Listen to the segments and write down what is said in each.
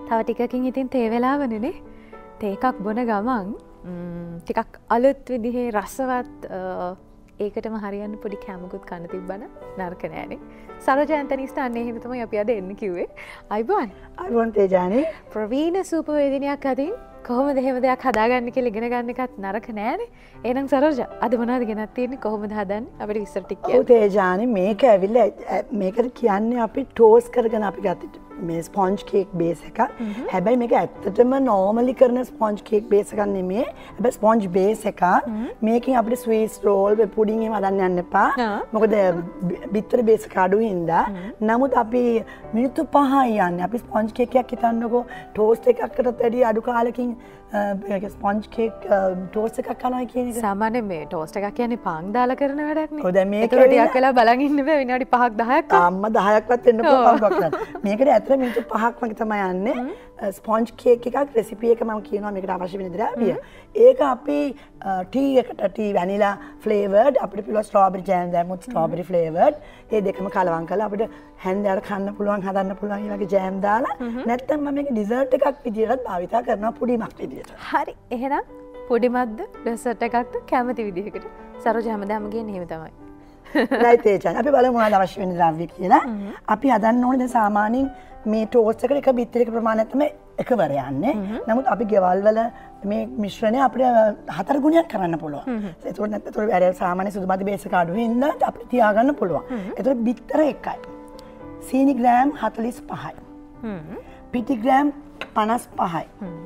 තව ටිකකින් ඉතින් තේ වෙලාවනේ. තේ එකක් බොන ගමන් ටිකක් අලුත් විදිහේ රසවත් ඒකටම හරියන්න පොඩි කැමකුත් කන්න තිබ්බන නරක නෑනේ. සරෝජයන්තනිස්ට අන්න එහෙම තමයි අපි අද එන්න කිව්වේ. අයිබෝන්. අයිබෝන් තේජානි. ප්‍රවීණ සූපවේදිනියක් අතින් කොහොමද එහෙම දෙයක් හදාගන්න කියලා ඉගෙන ගන්න එකත් නරක නෑනේ. එහෙනම් සරෝජ අද මොනවද ගෙනත් තියෙන්නේ කොහොමද හදන්නේ අපිට විස්තර ටික කියන්න. ඔව් තේජානි මේක ඇවිල්ලා මේකට කියන්නේ අපි ටෝස් කරගෙන අපි ගත්ත මේ ස්පොන්ජ් කේක් බේස් එක. හැබැයි මේක ඇත්තටම නෝමලි කරන ස්පොන්ජ් කේක් බේස් එකක් නෙමෙයි. හැබැයි ස්පොන්ජ් බේස් එක මේකෙන් අපිට ස්වීට් රෝල් පුඩින් එහෙම හදන්න යන්න එපා. මොකද බිත්තර බේස් එක අඩු හින්දා. නමුත් අපි මිනිත්තු 5යි යන්නේ. අපි ස්පොන්ජ් කේක් එකක් හිතන්නකෝ ටෝස්ට් එකකටත් වැඩි අඩු කාලෙකින් ස්පොන්ජ් කේක් ටෝස්ට් එකක් කරනවා කියන එක. සාමාන්‍යයෙන් මේ ටෝස්ට් එකක් කියන්නේ පාන් දාලා කරන වැඩක් නේ. ඔව් දැන් මේක ටිකක් වෙලා බලන් ඉන්න බෑ විනාඩි 5ක් 10ක්. අම්මා 10ක්වත් වෙන්න පුළුවන් කරන්න. මේකට ඇත්තට මිනිත්තු 5ක් වගේ තමයි යන්නේ. ස්පොන්ජ් කේක් එකක් රෙසිපි එක මම කියනවා මේකට අවශ්‍ය වෙන ද්‍රව්‍ය. ඒක අපි ටී එකට ටී වැනිලා ෆ්ලේවර්ඩ් අපිට පුළුවන් ස්ට්‍රෝබෙරි ජෑම් දැම්මොත් ස්ට්‍රෝබෙරි ෆ්ලේවර්ඩ් ඒ දෙකම කලවම් කරලා අපිට හැන්දෑවට කන්න පුළුවන් හදන්න පුළුවන් ඒ වගේ ජෑම් දාලා නැත්නම් මම මේක ඩිසර්ට් එකක් විදියටත් භාවිතා කරනවා පුඩිමක් විදියට. හරි එහෙනම් පුඩිමක්ද ඩෙසර්ට් එකක්ද කැමති විදිහකට සරෝජ හැමදාම කියන්නේ එහෙම තමයි. රයිට් තේජාන් අපි බලමු මොනවද අවශ්‍ය වෙන ද්‍රව්‍ය කියලා. අපි හදන්න ඕනේ දැන් සාමාන්‍යයෙන් මේ ටෝස්ට් එකට එක බිත්තරයක ප්‍රමාණයක් තමයි එකවර යන්නේ. නමුත් අපි ගෙවල් වල මේ මිශ්‍රණය අපිට 4 ගුණයක් කරන්න පුළුවන්. ඒතකොට නැත්නම් අර සාමාන්‍ය සුදු මදි බේස් එක අඩු වෙනවා අපිට තියාගන්න පුළුවන්. ඒතකොට බිත්තර එකයි. සීනි ග්‍රෑම් 45යි. පිටි ග්‍රෑම් 55යි.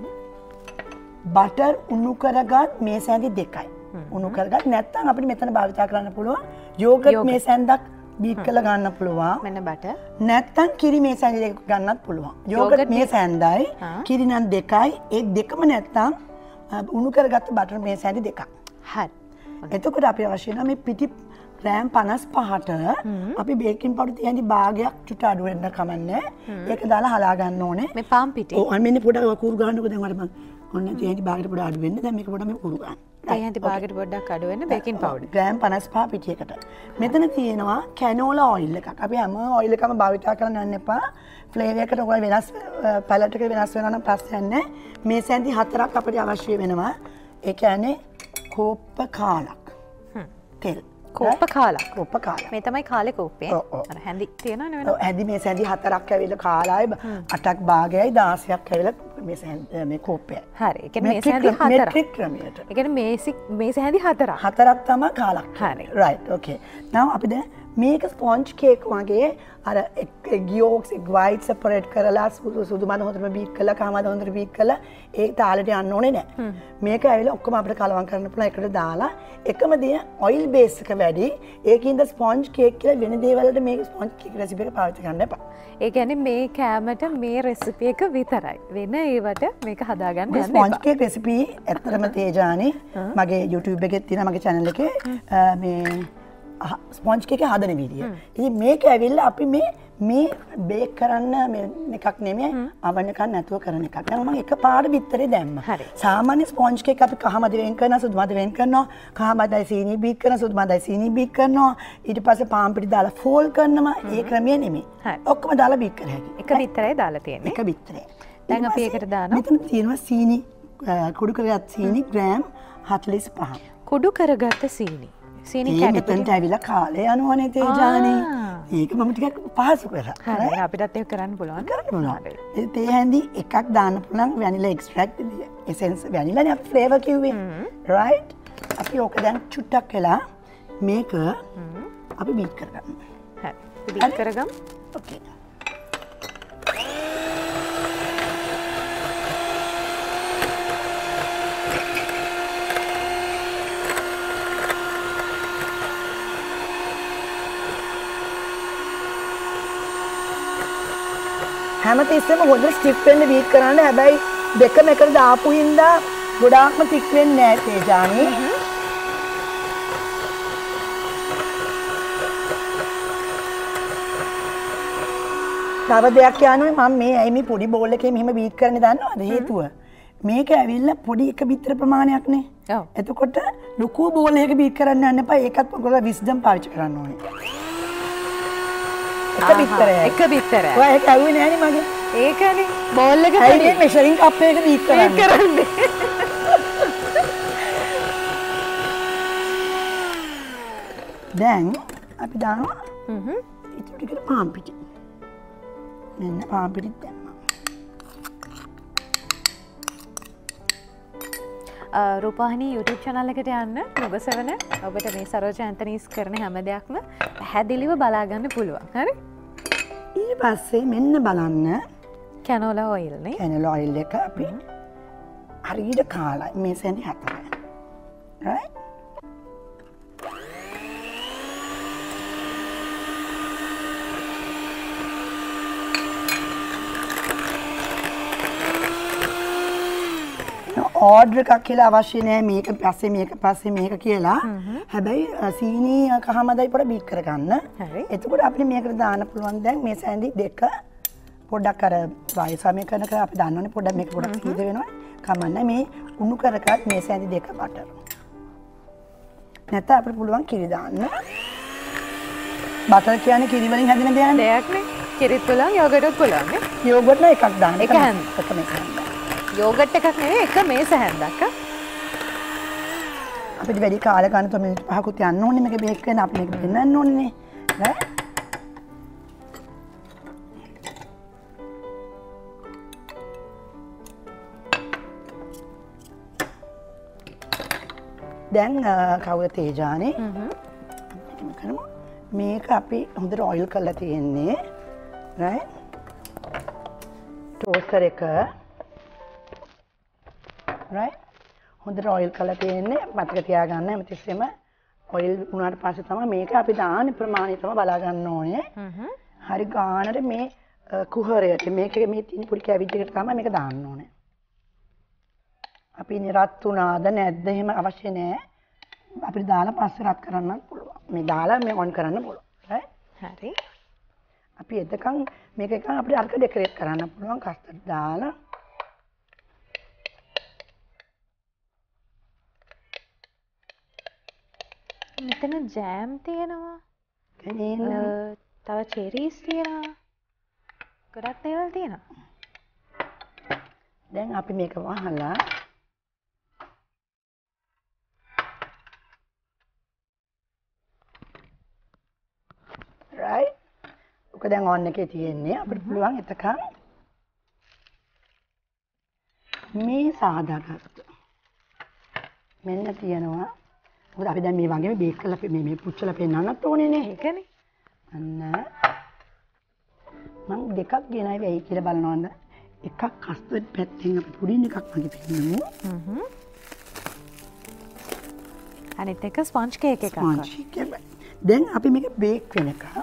බටර් උණු කරගත් මේස ඇඳි 2යි. උණු කරගත් නැත්නම් අපිට මෙතන භාවිතා කරන්න පුළුවන් යෝගට් මේස ඇඳක් බීට් කරලා ගන්න පුළුවන්. මෙන්න බටර්. නැත්නම් කිරි මේස ඇඳි දෙකක් ගන්නත් පුළුවන්. යෝගට් මේස ඇඳයි කිරි නම් 2යි. ඒ දෙකම නැත්නම් උණු කරගත්ත බටර් මේස ඇඳි 2ක්. හරි. එතකොට අපි අවශ්‍ය වෙන මේ පිටි ග්‍රෑම් 55ට අපි බේකින් පවුඩර් තියන්දි භාගයක් චුට්ට අඩු වෙන්න කමන්නේ. ඒක දාලා හලා ගන්න ඕනේ. මේ පාන් පිටි. ඔව් මෙන්න පොඩක් කුරු ගන්නකො දැන් මට මම ඔන්න තියන්දි භාගයට පොඩ අඩු වෙන්න. දැන් මේක පොඩ මේ කුරු ගන්න. තියන්දි භාගයට පොඩ්ඩක් අඩු වෙන්න බේකින් පවුඩර්. ග්‍රෑම් 55 පිටියකට. මෙතන තියෙනවා කැනෝලා ඔයිල් එකක්. අපි හැම ඔයිල් එකම භාවිතා කරන්න යන්න එපා. ෆ්ලේවර් එකට ඔය වෙනස් පැලට් එක වෙනස් වෙනවා නම් ප්‍රශ්නයක් නැහැ. මේ සැන්දි 4ක් අපිට අවශ්‍ය වෙනවා. ඒ කියන්නේ කෝප්ප කාලක්. තෙල්. කෝප්ප කාලක්. කෝප්ප කාලක්. මේ තමයි කාලේ කෝප්පේ. අර හැඳි තියෙනවනේ වෙන. ඔව් හැඳි මේ සැන්දි 4ක් ඇවිල්ලා කාලයි 8ක් භාගයයි 16ක් ඇවිල්ලා මේ කෝප්පයයි. හරි. ඒ කියන්නේ මේ සැන්දි 4ක්. මෙට්‍රික් ක්‍රමයට. ඒ කියන්නේ මේ සැන්දි 4ක්. 4ක් තමයි කාලක්. හරි. රයිට්. ඕකේ. now අපි දැන් මේක ස්පොන්ජ් කේක් වගේ අර එක් යෝක්ස් එක් වයිට් සෙපරේට් කරලා සුදු මද හොඳටම බීට් කරලා කහ මද හොඳට බීට් කරලා ඒ තාලෙට යන්න ඕනේ නැහැ. මේක ඇවිල්ලා ඔක්කොම අපිට කලවම් කරන්න පුළුවන් එකට දාලා එකම දේ ඔයිල් බේස් එක වැඩි. ඒකින්ද ස්පොන්ජ් කේක් කියලා වෙන දේවල් වලට මේක ස්පොන්ජ් කේක් රෙසිපි එක පාවිච්චි කරන්න එපා. ඒ කියන්නේ මේ කෑමට මේ රෙසිපි එක විතරයි. වෙන ඒවට මේක හදාගන්න යන්න එපා. ස්පොන්ජ් කේක් රෙසිපි ඇත්තටම තේජානි මගේ YouTube එකේ තියෙන මගේ channel එකේ මේ ස්පොන්ජ් කේක් හදන වීඩියෝ. ඉතින් මේක ඇවිල්ලා අපි මේ බේක් කරන්න මේ එකක් නෙමෙයි oven එකක් නැතුව කරන එකක්. දැන් මම එකපාර බිත්තරේ දැම්මා. සාමාන්‍ය ස්පොන්ජ් කේක් අපි කහ මද වෙන් කරනවා සුදු මද වෙන් කරනවා. කහ මදයි සීනි බීට් කරනවා සුදු මදයි සීනි බීට් කරනවා. ඊට පස්සේ පාන් පිටි දාලා ෆෝල් කරනවා. ඒ ක්‍රමය නෙමෙයි. ඔක්කොම දාලා බීට් කර හැකියි. එක බිත්තරේ දාලා තියෙන්නේ. එක බිත්තරේ. දැන් අපි ඒකට දානවා. මෙතන තියෙනවා සීනි කුඩු කරගත් සීනි ග්‍රෑම් 45. කුඩු කරගත්ත සීනි. සීනි කැටපිට ඇවිල්ලා කාලේ යනවනේ තේජානි. ඒක මම ටිකක් පහසු කරා. හරි අපිටත් ඒක කරන්න පුළුවන්. කරන්න පුළුවන්. ඒ තේ හැඳි එකක් දාන්න පුළුවන් වැනිලා එක්ස්ට්‍රැක්ට් එසෙන්ස් වැනිලානේ අපි ෆ්ලේවර් කිව්වේ. රයිට්. අපි ඕක දැන් චුට්ටක් වෙලා මේක අපි බීට් කරගන්න. හරි. බීට් කරගමු. ඕකේ. හැමතිස්සෙම හොඳට ස්ටිෆ් වෙන්න බීට් කරන්න. හැබැයි දෙකම එකට දාපු හින්දා ගොඩාක්ම තික් වෙන්නේ නැහැ තේජානි. තව දෙයක් කියනවා මම මේ ඇයි මේ පොඩි බෝල් එකේ මෙහෙම බීට් කරන්නේ දන්නවද හේතුව? මේක ඇවිල්ලා පොඩි එක බිත්තර ප්‍රමාණයක් නේ. ඔව්. එතකොට ලොකු බෝල් එකක බීට් කරන්න යන්න එපා. ඒකත් පොඩ්ඩක් විස්ඩම් පාවිච්චි කරන්න ඕනේ. එක බිත්තරයි. එක බිත්තරයි. ඔය ඒක ඇහුවේ නෑනේ මගේ. ඒකනේ බෝල් එක ඇයි මේ මෙෂරින් කප් එකක බීට් කරන්නේ? දැන් අපි දානවා ඉතුරු ටිකට පාන් පිටි. මෙන්න පාන් පිටිත් දැම්මා. රූපවාහිනී YouTube channel එකට යන්න නුගසවන ඔබට මේ සරෝජ ඇන්තනීස් කරන හැම දෙයක්ම පැහැදිලිව බලා ගන්න පුළුවන්. හරි? ඊට පස්සේ මෙන්න බලන්න කැනෝලා ඔයිල් නේ. කැනෝලා ඔයිල් එක අපි හරියට කාලා මේ සැඳි හතරයි. right? ඕඩර් එකක් කියලා අවශ්‍ය නෑ මේක පස්සේ මේක කියලා. හැබැයි සීනි කහමදයි පොඩ බීට් කරගන්න. එතකොට අපිට මේකට දාන්න පුළුවන් දැන් මේ සැඳි දෙක පොඩ්ඩක් අර වායු සමීකරණක අපි දන්නවනේ පොඩ්ඩක් මේක පොඩ්ඩක් සීද වෙනවා. කමන්න මේ උණු කරගත් මේ සැඳි දෙක බටර්. නැත්නම් අපිට පුළුවන් කිරි දාන්න. බටර් කියන්නේ කිරි වලින් හැදෙන දෙයක් නේ. කිරිත් පුළුවන් යෝගට්ත් පුළුවන් නේ. යෝගට් නම් එකක් දාන්න. එක හැන්ද. යෝගට් එකක් නෙවෙයි එක මේස හැන්දක්. අපිට වැඩි කාල ගන්න තෝ මිනිත් 5කුත් යන්න ඕනේ මේක බේක් වෙන අපි මේක පෙන්නන්න ඕනේ නේ. දැන් කවුද තේජානේ මේක අපි හොඳට ඔයිල් කරලා තියෙන්නේ right ටෝස්ටර් එක right හොඳට ඔයිල් කරලා තියෙන්නේ මතක තියාගන්න හැමතිස්සෙම ඔයිල් වුණාට පස්සේ තමයි මේක අපි දාන්නේ ප්‍රමාණය තමයි බලා ගන්න ඕනේ හරි ගානට මේ කුහරයට මේක මේ තියෙන පොඩි කැවිට් එකට තමයි මේක දාන්න ඕනේ අපි ඉන්නේ රත් උනාද නැද්ද එහෙම අවශ්‍ය නැහැ. අපිට දාලා පස්සේ රත් කරන්නත් පුළුවන්. මේ දාලා මේ ඔන් කරන්න පුළුවන්. හරි. අපි එතකන් මේක එකන් අපිට අර්ක ඩෙකොරේට් කරන්න පුළුවන් කස්ටර්ඩ් දාලා. මෙතන ජෑම් තියෙනවා. තව චෙරීස් තියෙනවා. ගොඩක් දේවල් තියෙනවා. දැන් අපි මේක වහලා right ඔක දැන් ඔන් එකේ තියෙන්නේ අපිට පුළුවන් එතකන් මේ සාදාගත්ත මෙන්න තියෙනවා මොකද අපි දැන් මේ වගේම බේක් කරලා මේ පුච්චලා පෙන්නන්නත් ඕනේ නේ ඒකනේ අන්න මම දෙකක් ගෙනයි වෙයි කියලා බලනවද එකක් කස්ටර්ඩ් පැත්තෙන් අපි පුඩින් එකක් වගේ පෙන්නමු. අනිත් එක ස්පොන්ජ් කේක් එකක්. දැන් අපි මේක බේක් වෙනකම්.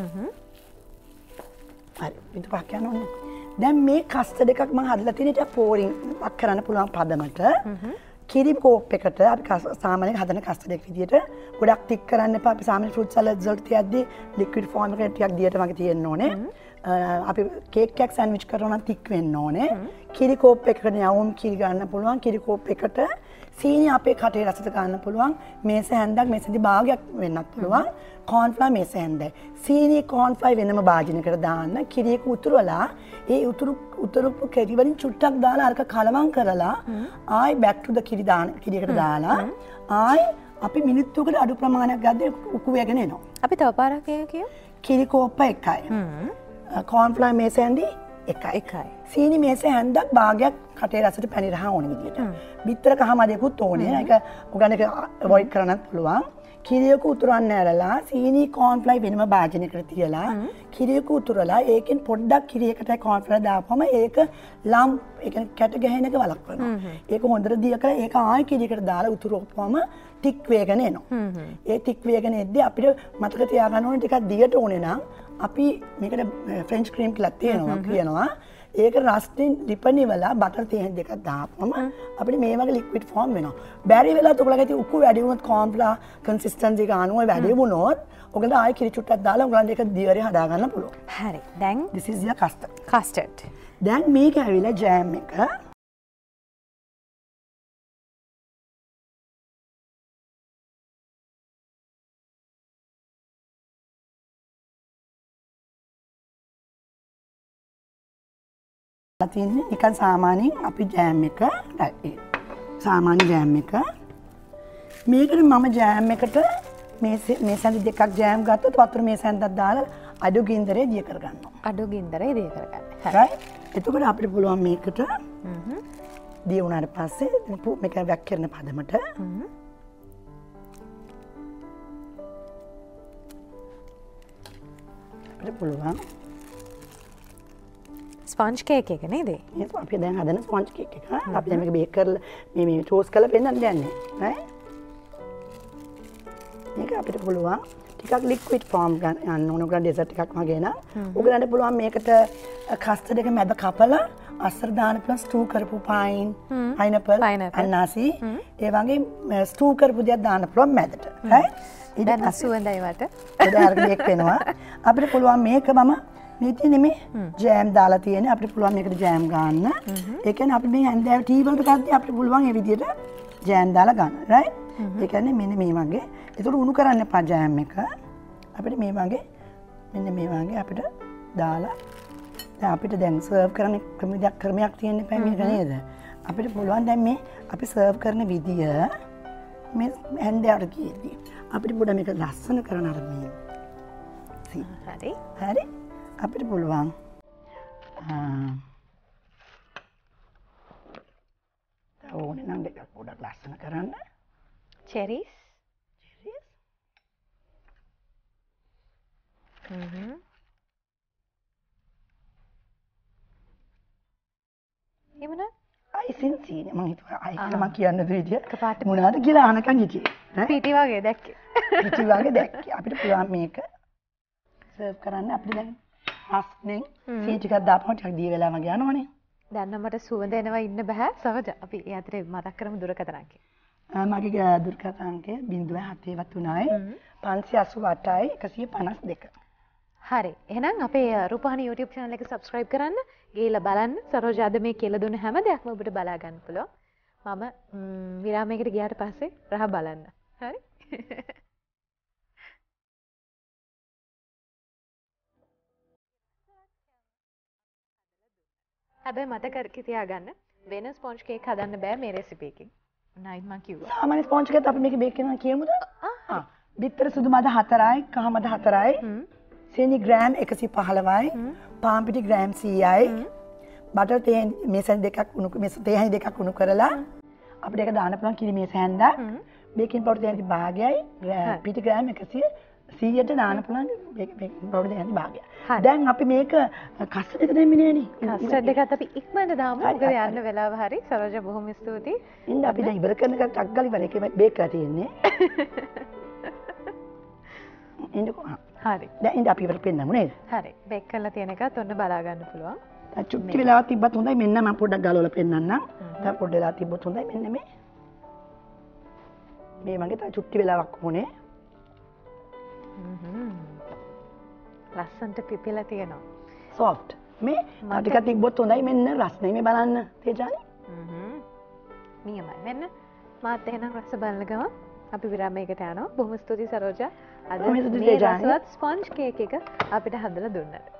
හරි. මේක පහ යනවනේ. දැන් මේ කස්ටර්ඩ් එකක් මම හදලා තියෙන ඉතින් පෝරින් වක් කරන්න පුළුවන් පදමට. කිරි කෝප් එකට අපි සාමාන්‍යයෙන් හදන කස්ටර්ඩ් එක විදියට ගොඩක් ටික් කරන්න එපා. අපි සාමාන්‍ය ෆෘට් සලාඩ්ස් වලට තියද්දි ලික්විඩ් ෆෝම් එකකට ටිකක් දියට වගේ තියෙන්න ඕනේ. අපි කේක් එකක් සෑන්ඩ්විච් කරනවා නම් තික් වෙන්න ඕනේ. කිරි කෝප් එකකට යවුම් කිරි ගන්න පුළුවන්. කිරි කෝප් එකට සීනි අපේ කටේ රසට ගන්න පුළුවන්. මේස හැන්දක් මේසෙදි භාගයක් වෙන්නත් පුළුවන්. කෝන්ෆ්ලවර් මේස හැන්දයි. සීනි කෝන්ෆ්ලවර් වෙනම භාජනයකට දාන්න. කිරියක උතුරලා ඒ උතුරුපු කිරි වලින් චුට්ටක් දාලා අරක කලවම් කරලා ආයි බැක් ටු ද කිරි දාන කිරියකට දාලා ආයි අපි මිනිත්තුකට අඩු ප්‍රමාණයක් ගද්දී උකු වේගෙන එනවා. අපි තව පාරක් කියමු. කිරි කෝප්ප එකයි. කෝන්ෆ්ලවර් මේස හැන්දි එකයි. සීනි මේස හැන්දක් භාගයක් කටේ රසට පැණි රහ ඕන විදියට. බිත්තර කහමදයකුත් ඕනේ. ඒක ඔගානික අවොයිඩ් කරන්නත් පුළුවන්. කිරියක උතුරන්න ඇරලා සීනි කෝන්ෆ්ලවර් වෙනම භාජනයකට තියලා කිරියක උතුරලා ඒකෙන් පොඩ්ඩක් කිරියකට කෝන්ෆ්ලවර් දාපුවම ඒක ලම් ඒ කියන්නේ කැට ගැහෙන එක වළක්වනවා. ඒක හොඳට දිය කරලා ඒක ආයෙ කිරියකට දාලා උතුරවපුවම ටික් වේගන එනවා. ඒ ටික් වේගන එද්දී අපිට මතක තියාගන්න ඕනේ ටිකක් දියට ඕනේ නම් අපි මේකට ෆ්‍රෙන්ච් ක්‍රීම් කියලා කියනවා. ඒක රස්ටින් ලිපනිවලා බටර් තේන් දෙකක් දාපුවම අපිට මේ වගේ ලික්විඩ් ෆෝම් වෙනවා. බැරි වෙලාවට ඔයගොල්ලෝ ගැති උකු වැඩි වුණොත් කෝන්ෆ්ලවර් කන්සිස්ටන්සි එක අනුව වැඩි වුණොත් ඔයගොල්ලෝ ආයෙ කිරි චුට්ටක් දාලා ඔයගොල්ලන්ට ඒක දියරේ හදා ගන්න පුළුවන්. හරි. දැන් this is your custard. custard. දැන් මේක ඇවිල්ලා ජෑම් එක තියන්නේ නිකන් සාමාන්‍යයෙන් අපි ජෑම් එක සාමාන්‍ය ජෑම් එක මේකට මම ජෑම් එකට මේ සැඳි දෙකක් ජෑම් ගත්තොත් වතුර මේ සැඳක් දාලා අඩු ගින්දරේ දිය කරගන්නවා. අඩු ගින්දරේ දිය කරගන්න. හරි. එතකොට අපිට පුළුවන් මේකට දිය වුණාට පස්සේ මේක වැක් කරන පදමට අපිට පුළුවන් ස්පොන්ජ් කේක් එක නේද? ඒක අපි දැන් හදන ස්පොන්ජ් කේක් එක. අපි දැන් මේක බේක් කරලා මේ ටෝස්ට් කරලා පෙන්නන්න යන්නේ. හරි. මේක අපිට පුළුවන් ටිකක් ලික්විඩ් ෆෝම් ගන්න ඕන. උගලන් ඩෙසර්ට් එකක් වගේ නා. උගලන්ට පුළුවන් මේකට කස්ටර්ඩ් එක මැද කපලා අස්සර දාන්න පුළුවන් ස්ටූ කරපු පයිනැපල් අන්නාසි ඒ වගේ ස්ටූ කරපු දේක් දාන්න පුළුවන් මැදට. හරි. ඊට සුවඳයි වට. ඒක අරගෙන බේක් වෙනවා. අපිට පුළුවන් මේක මම මේ තියෙන්නේ මේ ජෑම් දාලා තියෙන්නේ. අපිට පුළුවන් මේකට ජෑම් ගන්න. ඒ කියන්නේ අපි මේ හැන්දෑව ටී වලට ගත්තී අපිට පුළුවන් මේ විදිහට ජෑම් දාලා ගන්න. රයිට්? ඒ කියන්නේ මෙන්න මේ වගේ. ඒකට උණු කරන්න එපා ජෑම් එක. අපිට මේ වගේ මෙන්න මේ වගේ අපිට දාලා දැන් අපිට දැන් සර්ව් කරන ක්‍රමයක් තියෙන්න එපා මේක නේද? අපිට පුළුවන් දැන් මේ අපි සර්ව් කරන විදිය මේ හැන්දෑවට ගියදී අපිට පොඩ්ඩක් මේක ලස්සන කරන අර මේ හරි. හරි. අපිට පුළුවන් ඕනේ නම් දෙකක් පොඩ්ඩක් ලස්සන කරන්න. චෙරිස්. එමුණ අයිසින් සීනි මම හිතුවා අයි කියලා මම කියන්න විදිය මොනවාද කියලා අහනකන් හිටියේ. පීටි වගේ දැක්කේ. පීටි වගේ දැක්කේ. අපිට පුළුවන් මේක සර්ව් කරන්න. අපිට දැන් රස්නේ සීනි ටිකක් දාපුවම ටිකක් දිය වෙලා වගේ යනවනේ. දැන් නම් මට සුවඳ එනවා ඉන්න බෑ. සමජ අපි ඒ අතරේ මතක් කරමු දුරකථන අංකය. මගේ දුරකථන අංකය 073 588යි 152. හරි. එහෙනම් අපේ රූපවාහිනී YouTube channel එක subscribe කරන්න. ගිහලා බලන්න. සරෝජ අද මේ කියලා දුන්න හැම දෙයක්ම ඔබට බලා ගන්න පුළුවන්. මම විරාමයකට ගියාට පස්සේ රහ බලන්න. හරි? හැබැයි මතක තියාගන්න වෙන ස්පොන්ජ් කේක් හදන්න බෑ මේ රෙසිපි එකෙන්. නයිත් මම කිව්වා. සාමාන්‍ය ස්පොන්ජ් කේක් අපි මේක බේක් කරනවා කියමුද? බිත්තර සුදු මද 4යි, කහ මද 4යි. සීනි ග්‍රෑම් 115යි, පාන් පිටි ග්‍රෑම් 100යි. බටර් තේ මේසන් දෙකක් උණු තේ දෙකක් උණු කරලා අපිට ඒක දාන්න පුළුවන් කිරි මේස හැන්දා. බේකින් පවුඩර් තේ භාගයයි, පිටි ග්‍රෑම් 100ට දාන්න පුළුවන් බේකින් පවුඩර් තේ භාගයයි. දැන් අපි මේක කස්ටර්ඩ් එක දැම්මේ නෑනේ. කස්ටර්ඩ් එකත් අපි ඉක්මනට දාමු. මොකද යන්න වෙලාව හරි. සරෝජ බොහොම ස්තුතියි. ඉන්න අපි දැන් ඉවර කරන එක ටක් ගාලා ඉවර එකේ බේක් කරලා තියෙන්නේ. ඉන්නකෝ. හරි. දැන් ඉන්න අපි ඉවර පෙන්නමු නේද? හරි. බේක් කරලා තියෙන එකත් ඔන්න බලා ගන්න පුළුවන්. දැන් චුට්ටි වෙලාවක් තිබ්බත් හොඳයි. මෙන්න මම පොඩ්ඩක් ගලවලා පෙන්නන්නම්. දැන් පොඩ්ඩක් වෙලා තිබ්බොත් හොඳයි. මෙන්න මේ වගේ තව චුට්ටි වෙලාවක් ඕනේ. ලස්සන්ට පිපිලා තියෙනවා. සොෆ්ට්. මේ ටිකක් තිබ්බොත් හොඳයි. මෙන්න රස්නේ මේ බලන්න. තේජානි. නියමයි. මෙන්න මාත් එහෙනම් රස බලන ගමන් අපි විරාමයකට යනවා. බොහොම ස්තුතියි සරෝජා. අද මේ රසවත් ස්පොන්ජ් කේක් එක අපිට හදලා දුන්නට.